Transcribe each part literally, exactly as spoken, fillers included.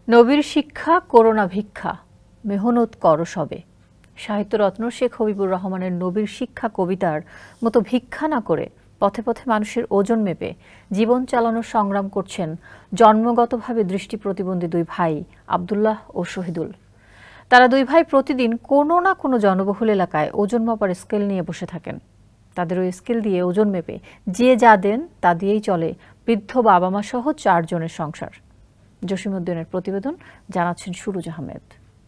নবীর শিক্ষা করোনা ভিক্ষা মেহনত কর সবে। সাহিত্যরত্ন শেখ হবিবুর রহমানের নবীর শিক্ষা কবিতার মতো ভিক্ষা না করে পথে পথে মানুষের ওজন মেপে জীবন চালানোর সংগ্রাম করছেন জন্মগতভাবে দৃষ্টি প্রতিবন্ধী দুই ভাই আব্দুল্লাহ ও শহীদুল। তারা দুই ভাই প্রতিদিন কোনো না কোনো জনবহুল এলাকায় ওজন মাপার স্কেল নিয়ে বসে থাকেন। তাদের ওই স্কেল দিয়ে ওজন মেপে যে যা দেন তা দিয়েই চলে বৃদ্ধ বাবা মা সহ চারজনের সংসার। জসিমউদ্দিনের প্রতিবেদন, জানাচ্ছেন সুরুজ আহমেদ।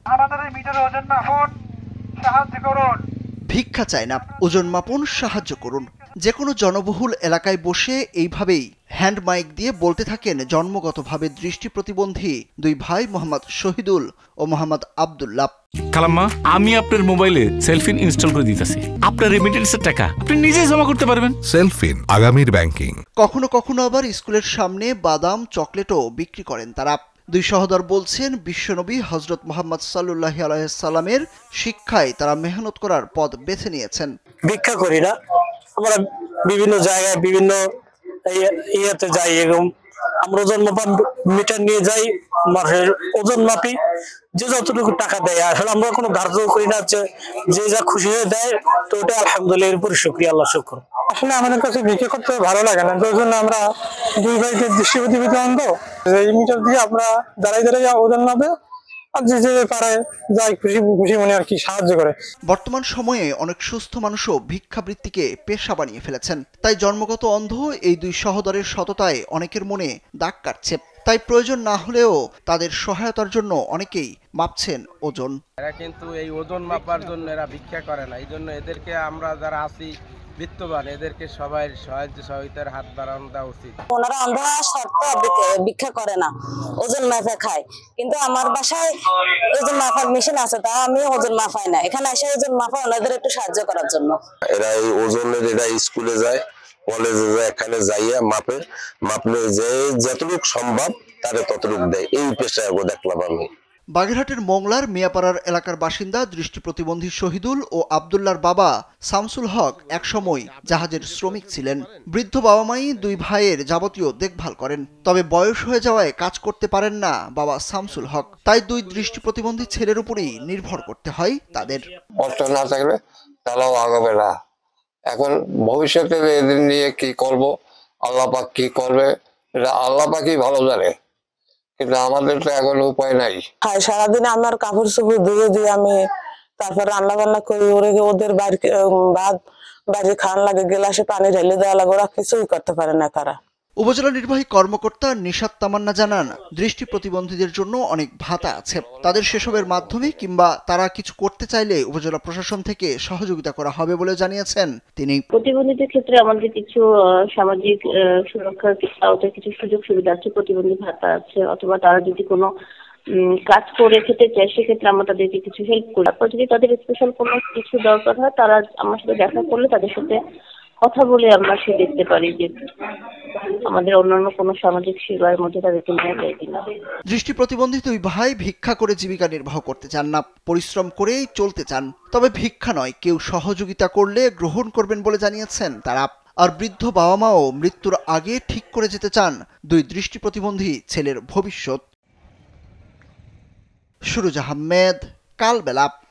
ভিক্ষা চায় না, ওজন মাপন সাহায্য করুন। যে কোনো জনবহুল এলাকায় বসে এইভাবেই হ্যান্ড মাইক দিয়ে বলতে থাকেন জন্মগতভাবে দৃষ্টি প্রতিবন্ধী দুই ভাই মোহাম্মদ শহীদুল ও মোহাম্মদ আব্দুল্লাহ। খালাম্মা, আমি আপনার মোবাইলে সেলফিন ইনস্টল করে দিতেছি। আপনার রেমিটেন্সের টাকা আপনি নিজেই জমা করতে পারবেন। সেলফিন, আগামীর ব্যাংকিং। কখনো কখনো আবার স্কুলের সামনে বাদাম, চকলেটও বিক্রি করেন তারা। দুই সহোদর বলছেন, বিশ্বনবী হযরত মুহাম্মদ সাল্লাল্লাহু আলাইহি সাল্লামের শিক্ষায় তারা মেহনত করার পথ বেছে নিয়েছেন। ভিক্ষা করি না, আমরা বিভিন্ন জায়গায় বিভিন্ন ইয়েতে যাই, এরকম আমরা ওজন মাপার মিটার নিয়ে যাই, মাসের ওজন মাপি, যে যতটুকু টাকা দেয়। আসলে আমরা কোনো ধার্য করি না, যে যা খুশি হয়ে দেয় তো ওটা আলহামদুলিল্লাহ, এর উপরে শুকরিয়া, আল্লাহ শুকর। আসলে আমাদের কাছে ভিক্ষা করতে ভালো লাগে না, তো জন্য আমরা দুই ভাইকে দৃষ্টি প্রতিবন্ধী অন্ধ, এই মিটার দিয়ে আমরা দাঁড়াই দাঁড়াই ওজন মাপে বর্তমান সময়ে অনেক সুস্থ মানুষও ভিক্ষাবৃত্তিকে পেশা বানিয়ে ফেলেছেন। তাই জন্মগত অন্ধ এই দুই সহোদরের সততায় অনেকের মনে দাগ কাটছে। তাই প্রয়োজন না হলেও তাদের সহায়তার জন্য অনেকেই মাপছেন ওজন। এরা কিন্তু এই ওজন মাপার জন্য এরা ভিক্ষা করে না, এই জন্য এদেরকে আমরা যারা আছি বিত্তবান, এদেরকে সবাই সাহায্য সহযোগিতার হাত বাড়ানো দেওয়া উচিত। ওনারা অন্ধ শর্ত ভিক্ষা করে না, ওজন মাপা খায়। কিন্তু আমার বাসায় ওজন মাপার মেশিন আছে, তা আমি ওজন মাপাই না। এখানে এসে ওজন মাপা ওনাদের একটু সাহায্য করার জন্য। এরা এই ওজনের এরা স্কুলে যায়, কলেজে যায়, এখানে যাইয়া মাপে, মাপলে যে যতটুকু সম্ভব তারে ততটুকু দেয়। এই পেশায় দেখলাম আমি। বাগেরহাটের মোংলার মিয়াপাড়ার এলাকার বাসিন্দা দৃষ্টি প্রতিবন্ধী শহীদুল ও আব্দুল্লাহর বাবা শামসুল হক একসময় জাহাজের শ্রমিক ছিলেন। বৃদ্ধ বাবা মাই দুই ভাইয়ের যাবতীয় দেখভাল করেন। তবে বয়স হয়ে যাওয়ায় কাজ করতে পারেন না বাবা শামসুল হক। তাই দুই দৃষ্টি প্রতিবন্ধী ছেলের উপরই নির্ভর করতে হয় তাদের। কষ্ট না থাকলে তারাও আগাবে না। এখন ভবিষ্যতে এদের নিয়ে কি করব, আল্লাহ পাক কি করবে, এটা আল্লাহ পাকই ভালো জানে, কিন্তু আমাদের তো এখন উপায় নাই। হ্যাঁ, সারাদিন আমার কাপড় চোপড় ধুয়ে দিয়ে আমি তারপর রান্না বান্না করি, ওরে ওদের বাড়ি ভাত বাড়ি খাওয়ান লাগে, গেলাসে পানি ঢেলে দেওয়া লাগে, ওরা কিছুই করতে পারে না। কারা উপজেলা নির্বাহী কর্মকর্তা নিশাত তামান্না জানান, দৃষ্টি প্রতিবন্ধীদের জন্য অনেক ভাতা আছে। তাদের সেসবের মাধ্যমে কিংবা তারা কিছু করতে চাইলে উপজেলা প্রশাসন থেকে সহযোগিতা করা হবে বলে জানিয়েছেন তিনি। প্রতিবন্ধীদের ক্ষেত্রে আমাদের কিছু সামাজিক সুরক্ষার আওতায় কিছু সুযোগ সুবিধা আছে, প্রতিবন্ধী ভাতা আছে, অথবা তারা যদি কোনো কাজ করে খেতে চায় সেক্ষেত্রে আমরা তাদেরকে কিছু হেল্প করি। তারপর যদি তাদের স্পেশাল কোনো কিছু দরকার হয়, তারা আমার সাথে দেখা করলে তাদের সাথে কথা বলে আমরা সে দেখতে পারি যে আমাদের অন্যান্য কোনো সামাজিক সেবার মধ্যে তাদেরকে নেওয়া যায় কিনা। দৃষ্টি প্রতিবন্ধী দুই ভাই ভিক্ষা করে জীবিকা নির্বাহ করতে চান না, পরিশ্রম করেই চলতে চান। তবে ভিক্ষা নয়, কেউ সহযোগিতা করলে গ্রহণ করবেন বলে জানিয়েছেন তারা। আর বৃদ্ধ বাবা মাও মৃত্যুর আগে ঠিক করে যেতে চান দুই দৃষ্টি প্রতিবন্ধী ছেলের ভবিষ্যৎ। সুরুজ আহমেদ, কালবেলা।